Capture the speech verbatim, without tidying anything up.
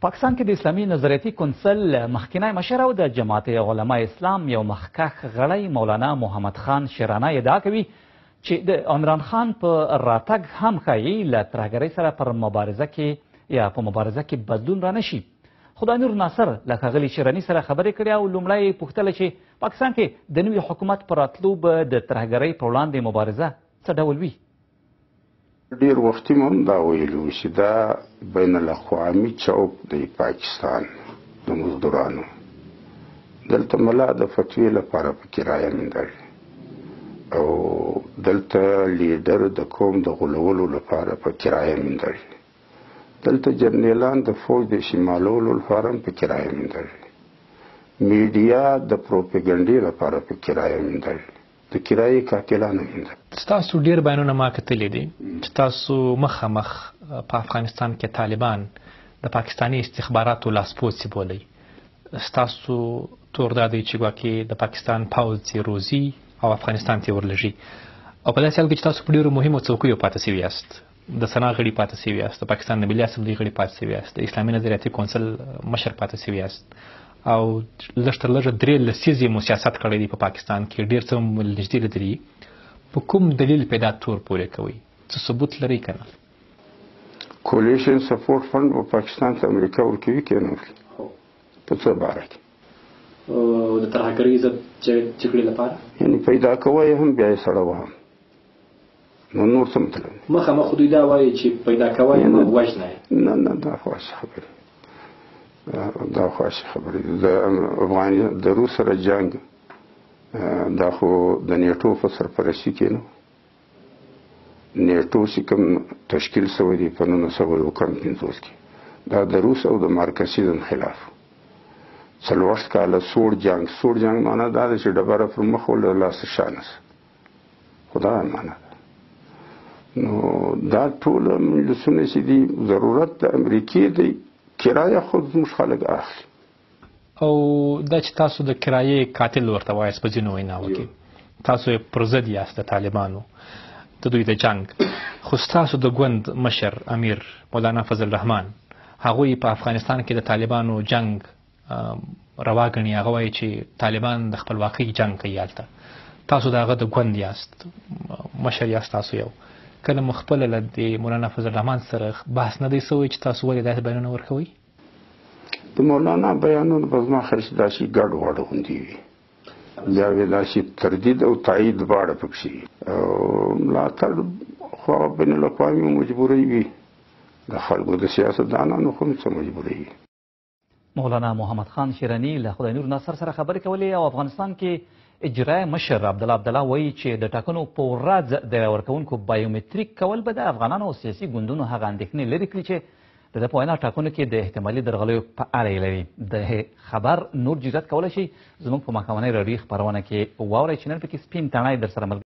پاکستان کې د اسلامي نظریاتي کونسل مخکینی مشر او د جماعت علما اسلام یو مخکښ غړی مولانا محمد خان شیرانی ادعا کوي چې د عمران خان په راتګ هم ښایي له ترهګرۍ سره پر مبارزه کې یا په مبارزه کې بدلون رانشي. خدای نور ناصر له ښاغلي شیراني سره خبرې کړې او لومړی یې پوښتله چې پاکستان کې د نوي حکومت په راتلو به د ترهګرۍ په وړاندې مبارزه څه ډول وي؟ ډیر وختي مو دا ویلي وو چې دا بین الاقوامي چوک دی پاکستان د مزدورانو. دلته ملا د فتوی لپاره په کرایه موندل او دلته لیډر د قوم د غولولو لپاره په کرایه موندل. دلته جرنیلان د فوج د شمالولو لپاره په کرایه موندل. میډیا د پروپاګاندا لپاره په کرایه موندل. د کرایې قاتلانو موندل. ستاسو ډیر بیانونه ما کتلي دي چې تاسو مخامخ په افغانستان کې طالبان د پاکستاني استخباراتو لاسپوڅي بولئ. ستاسو تور دا دی چې ګواکې د پاکستان پوځ چې روزي او افغانستان ته ورلږي او په داسې حال کې چې تاسو په ډېرو مهمو څوکیو پاتې شوي یاست. د سنا غړي پاتې شوي یاست، د پاکستان د ملي اسمبلۍ غړي پاتې شوي یاست، د اسلامي نظریاتي کونسل مشر پاتې شوي یاست او لږ تر لږه درې لسیزې مو سیاست کړی دی په پاکستان کې، ډېر څه مو نږدې لیدلي. په کوم دلیل پیدا تور پورې کوئ؟ څه ثبوت لرئ که نه؟ کولیشن سپورټ فنډ په پاکستان ته امریکا ورکوي که نه ورکوي؟ په څه باره کې؟ د ترهګرۍ ضد جګړې لپاره یعنې پیدا کوی هم بیا یې سړه وهم. نو نور څه مطلب؟ مخامخ خو دوی دا وایي چې پیدا کوی هم وژنه یې. نه نه دا خواشي خبرې دا خواشي خبرې د افغان د روس سره جنګ دا خو د نیټو په سرپرستي کې نو. نیټو چې کوم تشکیل شوی دی په نولس سوه اوه پنځوس کې دا د روس او د مارکسیزم خلاف څلوېښت کاله سوړ جنګ. سوړ جنګ معنا دا ده چې ډبره پر مخ ول لاسه شانس خو دا معنا ده. نو دا ټول مجلسونه چې دي ضرورت د امریکې دی، کرایه خود زموږ خلک اخلي. او دا چې تاسو د کرایې قاتل ورته وایاست په ځینو ویناوو کې، تاسو یې پر ضد یاست د طالبانو د دوی د جنګ، خو ستاسو د ګوند مشر امیر مولانا فضل الرحمن هغوی په افغانستان کې د طالبانو جنګ روا ګڼي. هغه وایي چې طالبان د خپلواکۍ جنګ کوي هلته. تاسو د هغه د ګوند یاست، مشر یاست تاسو یو. کله مو خپله له د مولانا فضل الرحمن سره بحث نه دی سوی چې تاسو ولې داسې بیانونه ورکوئ؟ د مولانا بیانونه په زما خیال چې داسې ګډ وډ غوندې وي، بیا یې داسې تردید او تایید دواړه پکښې وي او ملاتړ خو هغه بین الاقوامي مجبورۍ وي، د خلکو د سیاستدانانو خو هم څه مجبورۍ وي. مولانا محمد خان شیرانی له خدای نور ناصر سره خبرې کولې او افغانستان کې اجرای مشر عبدالله عبدالله وایي چې د ټاکنو په ورځ د ورکوونکو بایومتریک کول به د افغانانو او سیاسي ګوندونو هغه اندېښنې لرې کړي چې د ده په وینا ټاکنو کې د احتمالي درغلیو په اړه یې لري. د خبر نور جرات کولی شي زموږ په ماښامنۍ راډیویي خپرونه کې واورئ چې نن پکې سپین تڼۍ در سره